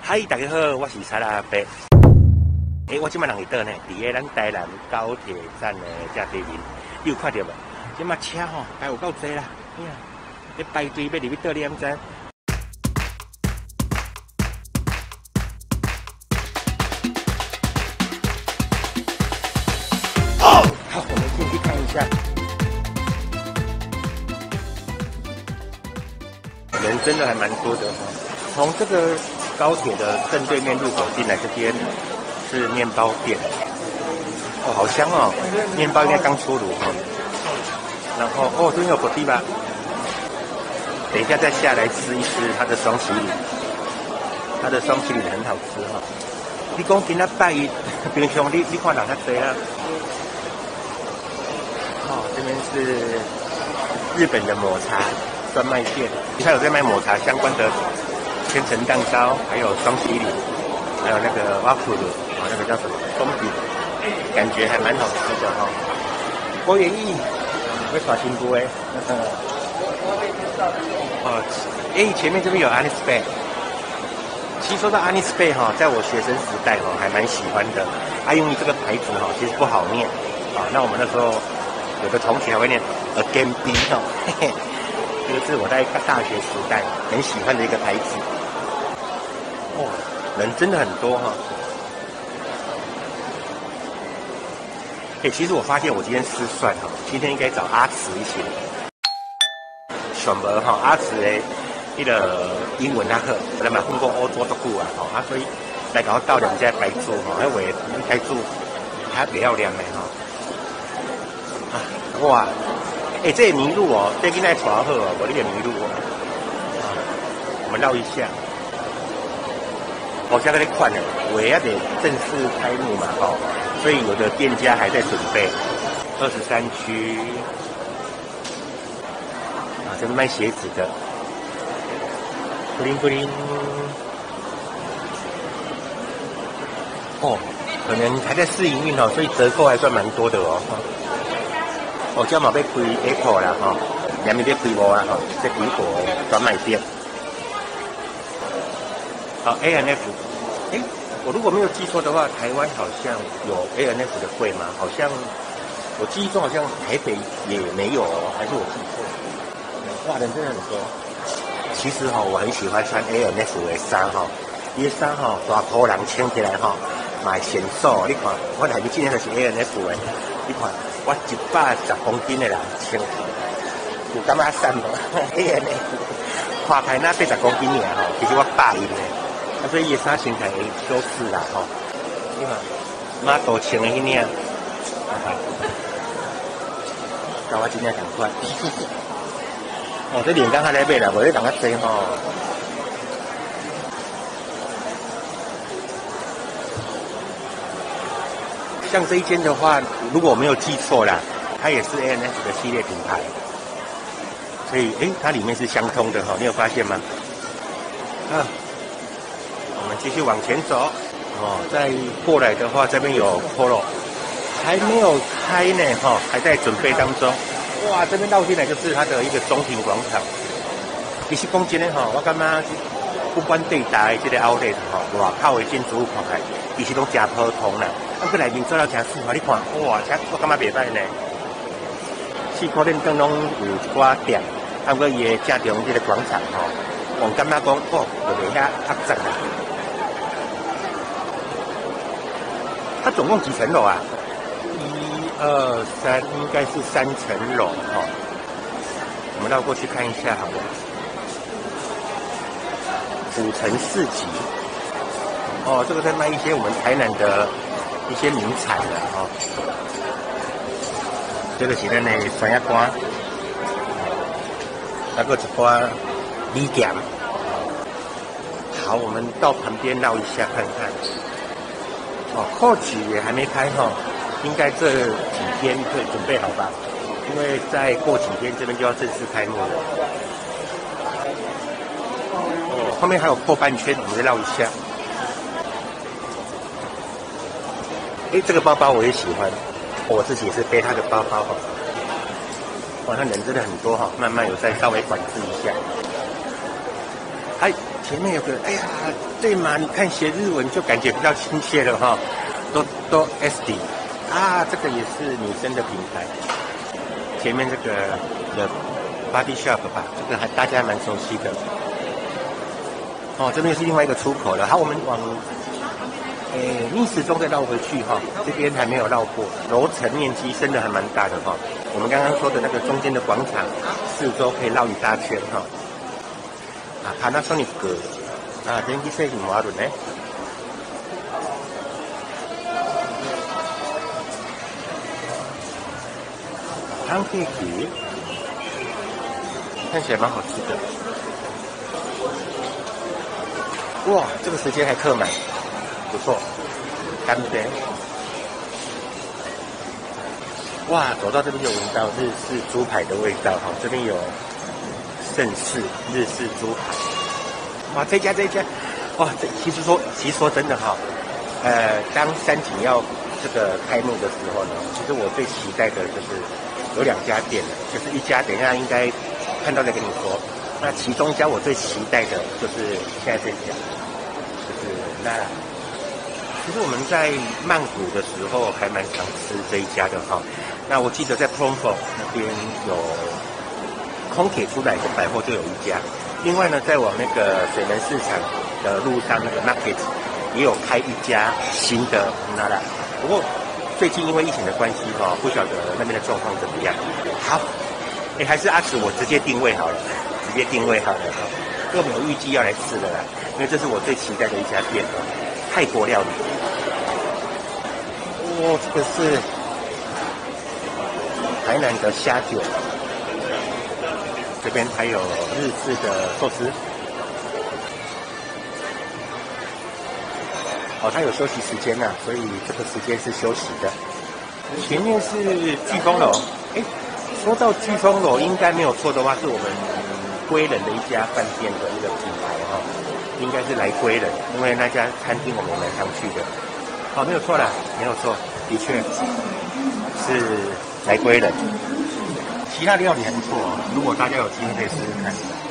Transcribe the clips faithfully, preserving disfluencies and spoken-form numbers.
嗨，大家好，我是蔡阿伯。诶、欸，我即摆人伫倒呢，伫个咱台南高铁站的这地面，你有看到无？即摆车吼，还有够多啦，哎呀，咧排队要入去倒，你敢知？哦，好，我们进去看一下。人真的还蛮多的，从这个高铁的正对面入口进来，这边是面包店。哦，好香哦，面包应该刚出炉哈。然后哦，这边有果地吧，等一下再下来吃一吃它的双喜饼，它的双喜饼很好吃哈。你讲今仔拜一，平常你你看人较多啦。哦，这边是日本的抹茶专卖店，它有在卖抹茶相关的千层蛋糕，还有双喜饼，还有那个瓦库鲁，啊，那个叫什么松饼，感觉还蛮好吃的哈。郭元义，会耍新菇哎，哦，哎，前面这边有 Anis Bay。其实说到 Anis Bay 哈，在我学生时代哈，还蛮喜欢的。啊，因为这个牌子哈，其实不好念啊。那我们那时候有的同学还会念 Again B 哈，嘿嘿。这个是我在大学时代很喜欢的一个牌子。哦，人真的很多哈。哎，其实我发现我今天失算哈，今天应该找阿慈一起。选择哈阿慈的那个英文那课，我哋咪混过欧洲都久啊，吼啊，所以来搞到两家白做吼，迄位白做还不要凉的哈。啊，哇！哎、欸，这也迷路哦，这跟那耍好哦，我这也迷路哦。啊，我们绕一下。好像在款呢，我也得正式开幕嘛，哈、哦，所以有的店家还在准备。二十三区，啊，这是卖鞋子的，布灵布灵。哦，可能还在试营运哦，所以折扣还算蛮多的哦。哦，这嘛要开 Apple 啦，吼、哦，下面要开无啊，吼、哦，这苹果专卖店。好 ，A N F， 哎，我如果没有记错的话，台湾好像有 A N F 的柜吗？好像我记忆中好像台北也没有哦，还是我记错？哇，人真的很多。其实哈、哦，我很喜欢穿 A N F 的衫哈，伊衫哈大裤人穿起来哈，买显瘦。你看，我内面今天就是 A N F 的，你看。我一百十公斤的人穿，有感觉瘦无？哎呀呢，看起那八十公斤尔吼，其实我百一的，啊所以伊衫身材会修饰啦吼。你看，马多穿的迄领，甲我真正同款。哦，这脸刚才来买啦，无咧人较济吼。像这一间的话，如果我没有记错啦，它也是 A N F 的系列品牌，所以诶，它里面是相通的哈，你有发现吗？啊，我们继续往前走，哦，再过来的话，这边有 Polo， 还没有开呢哈，还在准备当中。哇，这边绕进来就是它的一个中庭广场。其实讲真的哈，我感觉不管对大的这个 outlet 哈，外口的建筑物看起来，其实拢真普通啦。啊，佮内面做了真舒服，你看，哇，这我感觉袂歹呢。四块链灯拢有一寡店，啊，佮伊的正中这个广场吼，我感觉讲，哦，就袂遐压窄啦。它总共几层楼啊？一二三，应该是三层楼哈。我们绕过去看一下好了。府城市集，哦，这个在卖一些我们台南的一些名产的哈、哦。这个是咱的酸鸭肝，还有一寡米咸。好，我们到旁边绕一下看看。哦 ，Coach 也还没开哈、哦，应该这几天会准备好吧？因为再过几天这边就要正式开幕了。后面还有后半圈，我们再绕一下。哎，这个包包我也喜欢，我自己也是背它的包包哈。哇，那人真的很多哈，慢慢有在稍微管制一下。哎， 前面有个，哎呀，对嘛？你看写日文就感觉比较亲切了哈。都都 S D 啊，这个也是女生的品牌。前面这个的 Body Shop 吧，这个还大家还蛮熟悉的。哦，这边是另外一个出口了。好，我们往诶逆时钟再绕回去哈，这边还没有绕过。楼层面积真的还蛮大的哈。我们刚刚说的那个中间的广场，四周可以绕一大圈哈。啊，Panasonic啊，電気製品もあるね。パンケーキ看起来蛮好吃的。哇，这个时间还客满，不错。干杯！哇，走到这边就闻到日式猪排的味道哈，这边有盛世日式猪排。哇，这家这家，哇，这其实说其实说真的哈，呃，当三井要这个开幕的时候呢，其实我最期待的就是有两家店的，就是一家等一下应该看到再跟你说。那其中一家我最期待的就是现在这家，就是那其实我们在曼谷的时候还蛮常吃这一家的哈。那我记得在 Promford 那边有空铁出来的百货就有一家。另外呢，在往那个水门市场的路上，那个 Market 也有开一家新的那啦。不过最近因为疫情的关系哈，不晓得那边的状况怎么样。好，哎，还是阿紫我直接定位好了，直接定位好了哈。因为我们有预计要来吃的啦，因为这是我最期待的一家店，泰国料理。哦，这个是台南的虾酒。这边还有日式的寿司，哦，它有休息时间呐、啊，所以这个时间是休息的。前面是飓风楼，哎，说到飓风楼，应该没有错的话，是我们归仁的一家饭店的一个品牌哈、哦，应该是来归仁，因为那家餐厅我们蛮常去的。哦，没有错啦，没有错，的确是来归仁。其他料理还不错、哦，如果大家有机会可以试试看。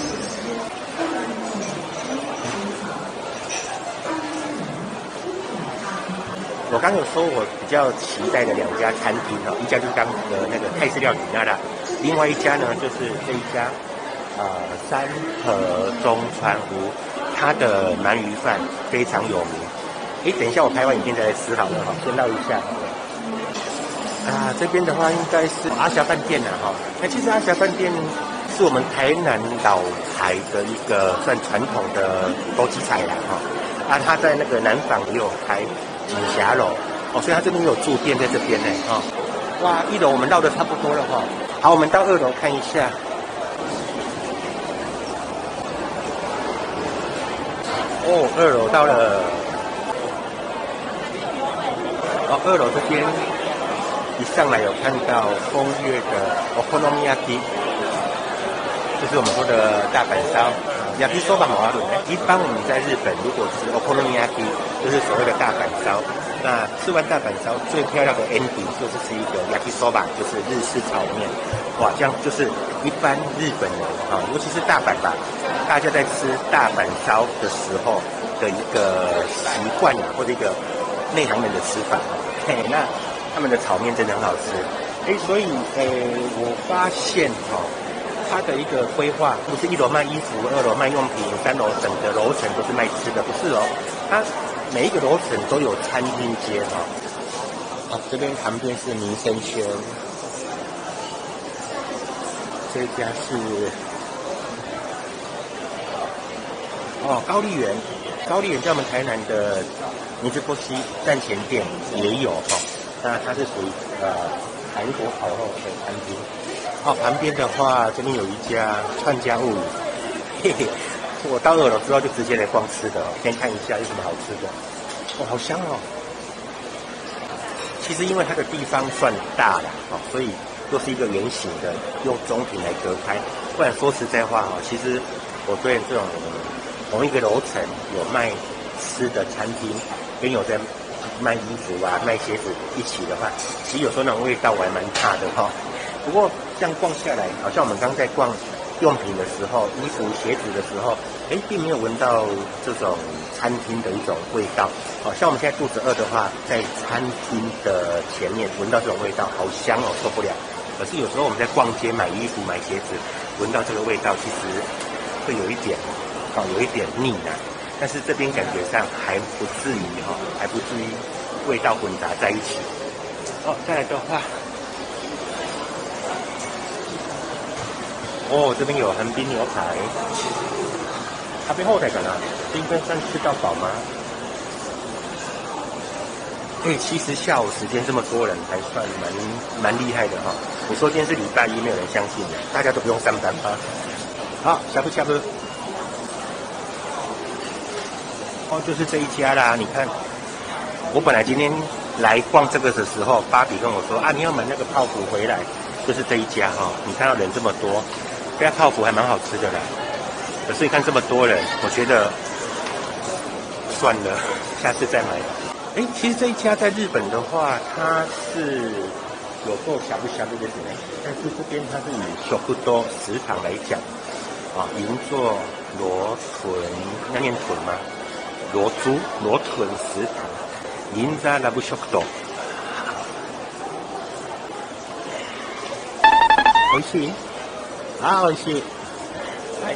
我刚有说我比较期待的两家餐厅哈，一家就是刚的那个泰式料理那啦，另外一家呢就是这一家呃三和中川屋，它的鳗鱼饭非常有名。诶，等一下我拍完影片再来吃好了哈，先绕一下。啊，这边的话应该是阿霞饭店呐，哈。那其实阿霞饭店是我们台南老牌的一个算传统的枸杞菜啦，哈。啊，他在那个南坊也有开锦霞楼，哦，所以他这边有住店在这边呢，哈。哇，一楼我们绕的差不多了哈。好，我们到二楼看一下。哦，二楼到了。哦，二楼这边。一上来有看到风月的 okonomiyaki， 就是我们说的大阪烧。yakisoba 马瓦伦，一般我们在日本如果吃 okonomiyaki， 就是所谓的大阪烧。那吃完大阪烧最漂亮的 ending 就是吃一个 yakisoba， 就是日式炒面。哇，这样就是一般日本人啊，尤其是大阪吧，大家在吃大阪烧的时候的一个习惯或者一个内行人的吃法。嘿，那。他们的炒面真的很好吃，哎，所以呃，我发现哈、哦，它的一个规划不是一楼卖衣服，二楼卖用品，三楼整个楼层都是卖吃的，不是哦，它每一个楼层都有餐厅街哈、哦。啊，这边旁边是民生轩，这家是哦高丽园，高丽园在我们台南的明治波西站前店也有哈。哦那它是属于呃韩国烤肉的餐厅。哦，旁边的话，这边有一家串家物语，嘿嘿，我到二楼之后就直接来逛吃的、哦，先看一下有什么好吃的。哦，好香哦！其实因为它的地方算大了，哦，所以又是一个圆形的，用中庭来隔开。不然说实在话哈、哦，其实我对这种同一个楼层有卖吃的餐厅，跟有在卖衣服啊、卖鞋子一起的话，其实有时候那种味道我还蛮怕的哈、哦。不过这样逛下来，好像我们刚在逛用品的时候，衣服、鞋子的时候，哎，并没有闻到这种餐厅的一种味道。好、哦、像我们现在肚子饿的话，在餐厅的前面闻到这种味道，好香哦，受不了。可是有时候我们在逛街买衣服、买鞋子，闻到这个味道，其实会有一点，哦，有一点腻呢。但是这边感觉上还不至于哈、哦，还不至于味道混杂在一起。哦，再来的话。哦，这边有横滨牛排，咖啡后台干啦，这应该算吃到饱吗？哎，其实下午时间这么多人，还算蛮蛮厉害的哈。你说今天是礼拜一，没有人相信的，大家都不用上班吗？好，下不下不？哦，就是这一家啦。你看，我本来今天来逛这个的时候，芭比跟我说啊，你要买那个泡芙回来，就是这一家哈。你看到人这么多。这家泡芙还蛮好吃的啦，可是你看这么多人，我觉得算了，下次再买。哎，其实这一家在日本的话，它是有做呷哺呷哺的店，但是这边它是以小不多食堂来讲，啊，银座罗屯，那念屯吗？罗珠罗屯食堂，银座ラブ食堂。美味しい？啊，美味しい。はい。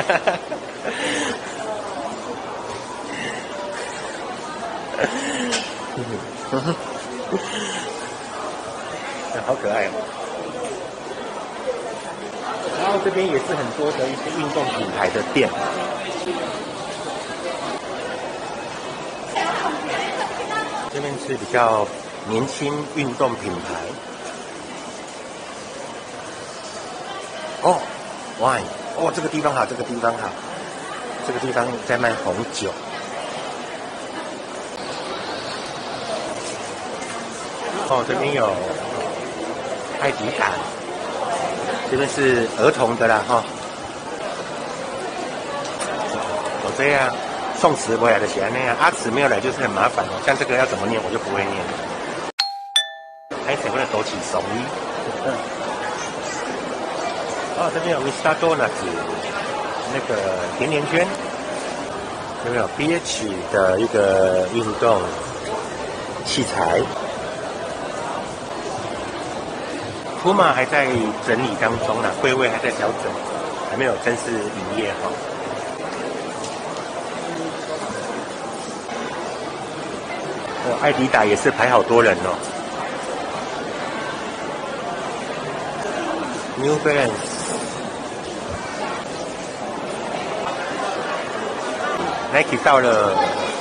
好可爱哦。然后这边也是很多的一些运动品牌的店。这边是比较年轻运动品牌。哦 ，wine， 哦，这个地方好，这个地方好，这个地方在卖红酒。哦，这边有艾迪达，这边是儿童的啦，哈、哦。我这样宋词回来的写那样，阿词没有来就是很麻烦哦。像这个要怎么念，我就不会念。还写过来枸杞松衣。嗯。哦，这边有 Mister Donuts 那个甜甜圈，这边有 B H 的一个运动器材。Puma 还在整理当中呢，柜位还在调整，还没有正式营业哈。哦，艾迪达也是排好多人哦。New Balance。Nike 到了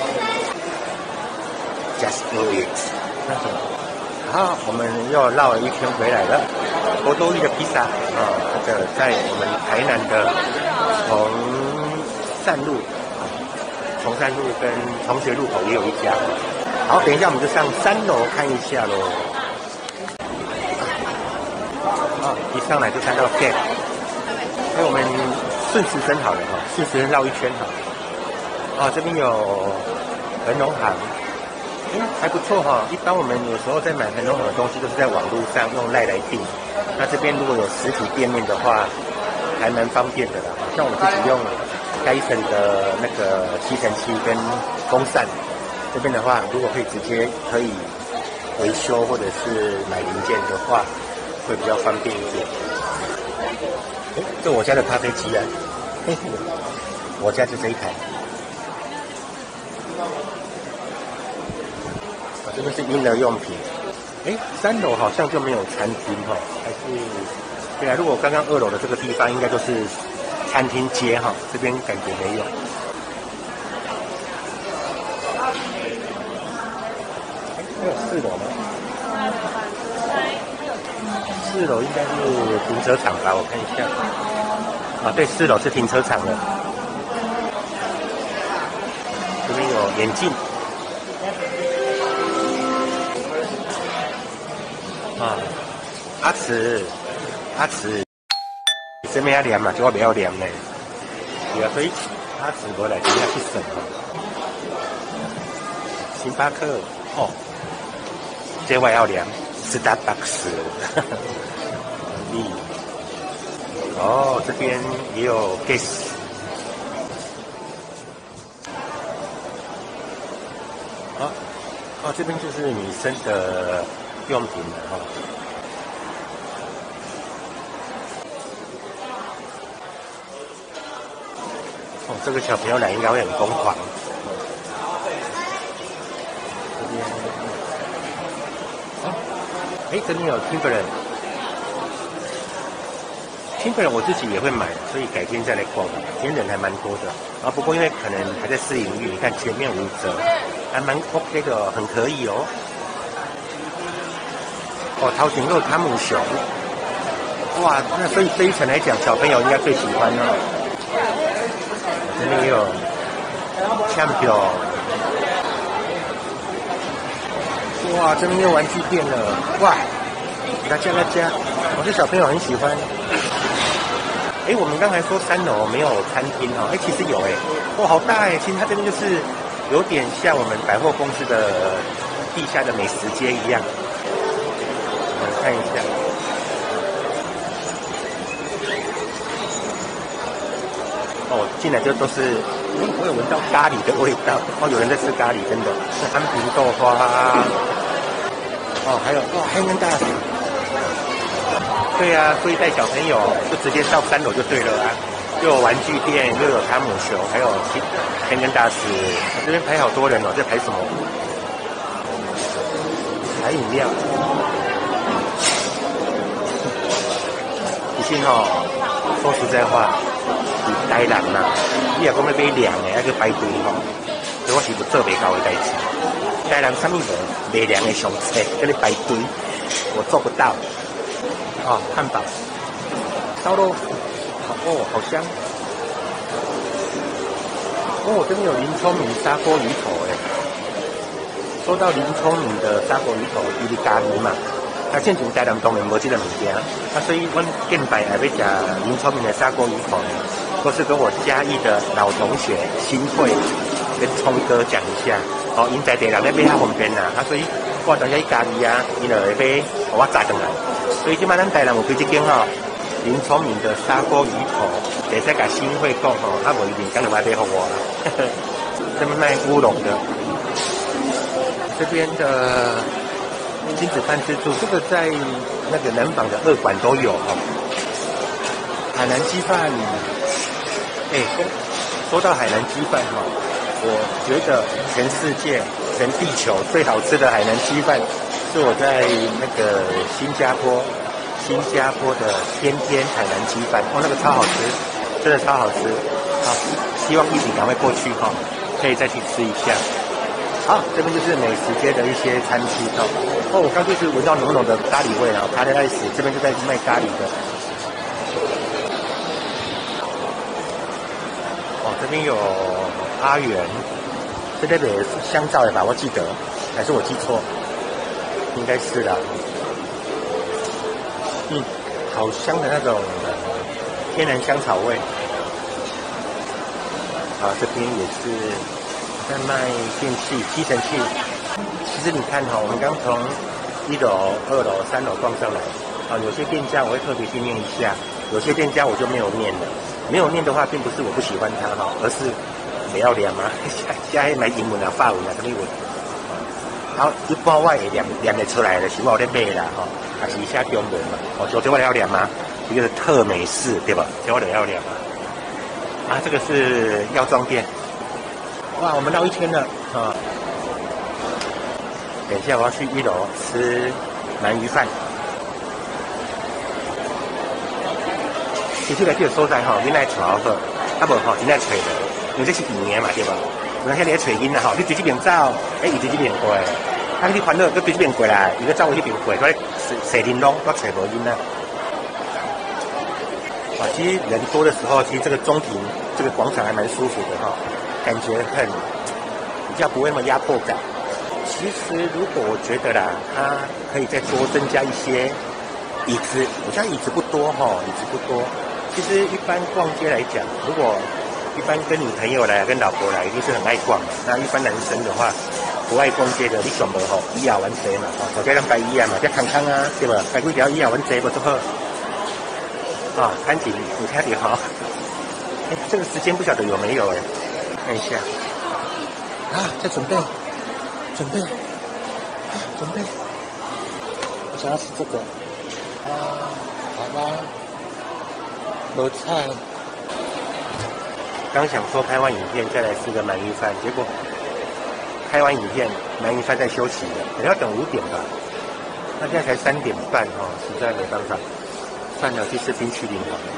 Just Do It 那种，好，我们又绕了一圈回来了。多多益的披萨啊，这个在我们台南的从善路、从善路跟同学路口也有一家。好，等一下我们就上三楼看一下喽。啊，一上来就看到 Gap， 哎，我们顺时针好了哈，顺时针绕一圈好了。啊，这边有恒隆行，哎，还不错哈。一般我们有时候在买恒隆行的东西，都是在网络上用赖来订。那这边如果有实体店面的话，还蛮方便的啦。像我们自己用该省的那个吸尘器跟风扇，这边的话，如果可以直接可以维修或者是买零件的话，会比较方便一点。哎，这我家的咖啡机啊，嘿嘿，我家就这一台。这边是婴儿用品，哎，三楼好像就没有餐厅哈，还是对啊？如果刚刚二楼的这个地方应该都是餐厅街哈，这边感觉没有。哎，还有四楼吗？四楼应该是停车场吧？我看一下。啊，对，四楼是停车场的。这边有眼镜。啊，阿慈，阿慈，这边要念嘛，就我不要念呢。对啊，所以阿慈过来就要去省哦。星巴克，哦，这我要念，Starbucks， 咦， 哦，这边也有 gas。哦，哦，这边就是女生的用品了哈。哦，这个小朋友来应该会很疯狂。这边，哦，哎，这边有 Timberland。Timberland 我自己也会买，所以改天再来逛吧。今天人还蛮多的啊，不过因为可能还在试营运，你看前面五折，还蛮 OK 的哦，很可以哦。哦，桃形肉汤姆熊，哇，那对这一层来讲，小朋友应该最喜欢哦。这边也有 Champion， 哇，这边又玩具店了，哇，大家大家，我这小朋友很喜欢。哎，我们刚才说三楼没有餐厅哦，哎，其实有哎，哇，好大哎！其实它这边就是有点像我们百货公司的地下的美食街一样。我们看一下，哦，进来就都是，我我有闻到咖喱的味道，哦，有人在吃咖喱，真的，是安平豆花，哦，还有哦，黑根大使。对啊，所以带小朋友就直接到三楼就对了啊，又有玩具店，又有汤姆熊，还有天根大师。这边排好多人哦，在排什么？排饮料。其实哦，说实在话，你台南呐，你若讲要买凉的，还去排队吼，所以我是不做袂到的代志。台南啥物无卖凉的上册，跟你排队，我做不到。哦，汉堡、烧肉，哦，好香！哦，这边有林聪明砂锅鱼头哎。说到林聪明的砂锅鱼头，伊是咖喱嘛，他现前台南当然无这个物件，啊，所以阮近排也要吃林聪明的砂锅鱼头，都是跟我嘉义的老同学新会跟聪哥讲一下。哦，因在地人咧买较方便啦，啊，所以我当下伊咖喱啊，伊就会买，我炸转来。所以即摆咱台南有推这间吼，林聪明的砂锅鱼头，会使甲新会讲吼，啊无一定讲就买买给我啦。这边卖乌龙的，这边的亲子饭自助，这个在那个南纺的二馆都有哦。海南鸡饭，哎，说到海南鸡饭哈，我觉得全世界、全地球最好吃的海南鸡饭。是我在那个新加坡，新加坡的天天海南鸡饭，哦，那个超好吃，真的超好吃。好，希望疫情赶快过去哈，可以再去吃一下。好，这边就是美食街的一些餐区哦。哦，我刚就是闻到浓浓的咖喱味了，咖喱爱死，这边就在卖咖喱的。哦，这边有阿元，这边也是香皂的吧？我记得，还是我记错？应该是啦，嗯，好香的那种天然香草味。啊，这边也是在卖电器、吸尘器。其实你看哈、哦，我们刚从一楼、二楼、三楼逛上来，啊，有些店家我会特别去念一下，有些店家我就没有念了。没有念的话，并不是我不喜欢它哈，而是不要念嘛。现在买英文啊、法文啊、什么文。好，一般我会念念得出来的，是我有在买啦吼，还是写中文嘛？哦，昨天我要念吗？一个是特美式，对吧？今天我要念嘛。啊，这个是药妆店。哇，我们绕一圈了啊！等一下我要去一楼吃鳗鱼饭。其实来这个所在吼，你来找好，啊无吼，真正找的，因为这是平年嘛，对吧？有遐个找囡仔吼，你对这边走，哎，伊对这边过。啊！你烦恼，佮对这边过来，伊个走去那边过，所以谁玲珑都找无囡仔。啊，其实人多的时候，其实这个中庭这个广场还蛮舒服的哈、哦，感觉很比较不会那么压迫感。其实如果我觉得啦，它可以再多增加一些椅子，我现在椅子不多哈、哦，椅子不多。其实一般逛街来讲，如果一般跟女朋友来、跟老婆来，一定是很爱逛的。那一般男生的话，不爱逛街的，你想无吼，以后玩济嘛，吼，大家咱摆椅啊嘛，这康康啊，对吧？摆几条椅啊玩济不足好。 啊，看紧你看点好。哎，这个时间不晓得有没有哎，看一下。啊，在准备，准备，啊，准备。我想要吃这个。啊，好吧。有菜。刚想说拍完影片再来吃个鳗鱼饭，结果拍完影片鳗鱼饭在休息了，可能要等五点吧。那现在才三点半哈、哦，实在没办法，算了，去吃冰淇淋好了。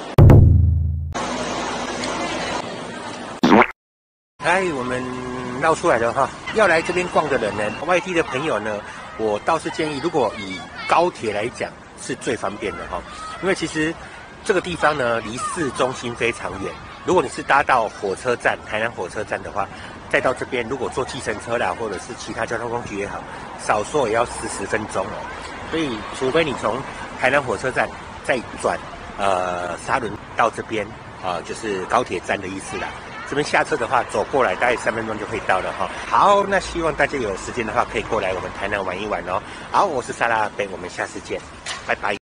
嗨，我们绕出来了哈，要来这边逛的人呢，外地的朋友呢，我倒是建议，如果以高铁来讲，是最方便的哈，因为其实这个地方呢，离市中心非常远。如果你是搭到火车站，台南火车站的话，再到这边，如果坐计程车啦，或者是其他交通工具也好，少说也要四十分钟哦。所以，除非你从台南火车站再转呃沙仑到这边啊、呃，就是高铁站的意思啦。这边下车的话，走过来大概三分钟就可以到了哈。好，那希望大家有时间的话，可以过来我们台南玩一玩哦。好，我是沙拉阿贝，我们下次见，拜拜。